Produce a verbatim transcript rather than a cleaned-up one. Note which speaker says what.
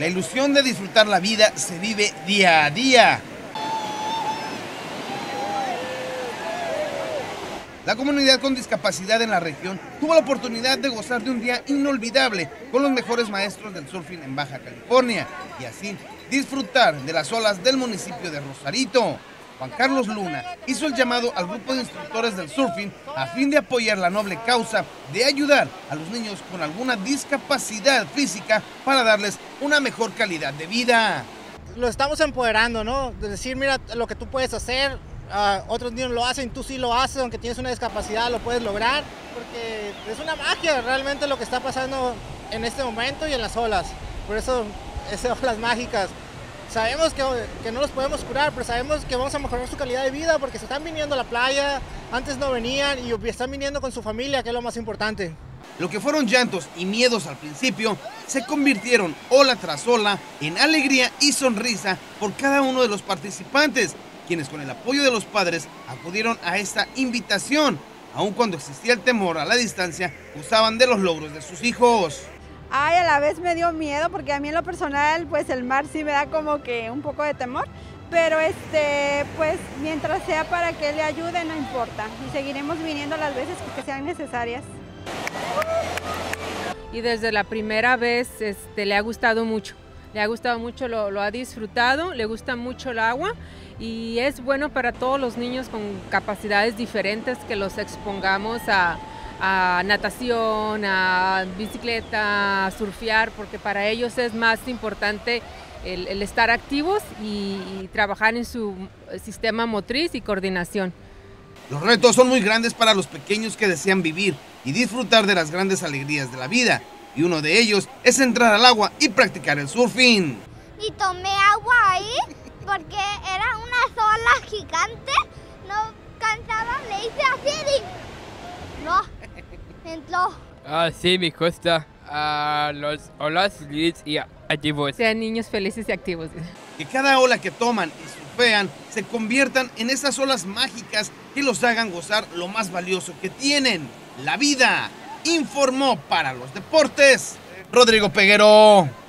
Speaker 1: La ilusión de disfrutar la vida se vive día a día. La comunidad con discapacidad en la región tuvo la oportunidad de gozar de un día inolvidable con los mejores maestros del surfing en Baja California y así disfrutar de las olas del municipio de Rosarito. Juan Carlos Luna hizo el llamado al grupo de instructores del surfing a fin de apoyar la noble causa de ayudar a los niños con alguna discapacidad física para darles una mejor calidad de vida.
Speaker 2: Lo estamos empoderando, ¿no? De decir, mira lo que tú puedes hacer. Uh, otros niños lo hacen, tú sí lo haces, aunque tienes una discapacidad lo puedes lograr, porque es una magia realmente lo que está pasando en este momento y en las olas. Por eso, esas olas mágicas. Sabemos que, que no los podemos curar, pero sabemos que vamos a mejorar su calidad de vida porque se están viniendo a la playa, antes no venían y están viniendo con su familia, que es lo más importante.
Speaker 1: Lo que fueron llantos y miedos al principio se convirtieron ola tras ola en alegría y sonrisa por cada uno de los participantes, quienes con el apoyo de los padres acudieron a esta invitación, aun cuando existía el temor a la distancia, usaban de los logros de sus hijos.
Speaker 3: Ay, a la vez me dio miedo porque a mí en lo personal pues el mar sí me da como que un poco de temor, pero este pues mientras sea para que le ayude no importa y seguiremos viniendo las veces que sean necesarias.
Speaker 4: Y desde la primera vez este, le ha gustado mucho, le ha gustado mucho, lo, lo ha disfrutado, le gusta mucho el agua y es bueno para todos los niños con capacidades diferentes que los expongamos a, a natación, a bicicleta, a surfear, porque para ellos es más importante el, el estar activos y, y trabajar en su sistema motriz y coordinación.
Speaker 1: Los retos son muy grandes para los pequeños que desean vivir y disfrutar de las grandes alegrías de la vida, y uno de ellos es entrar al agua y practicar el surfing.
Speaker 5: Y tomé agua ahí porque era una ola gigante, no cansaba, le hice así y no, entró.
Speaker 6: Ah, sí, me gusta uh, los olas y activos.
Speaker 4: Sean niños felices y activos.
Speaker 1: Que cada ola que toman y surfean se conviertan en esas olas mágicas que los hagan gozar lo más valioso que tienen, la vida. Informó para los deportes Rodrigo Peguero.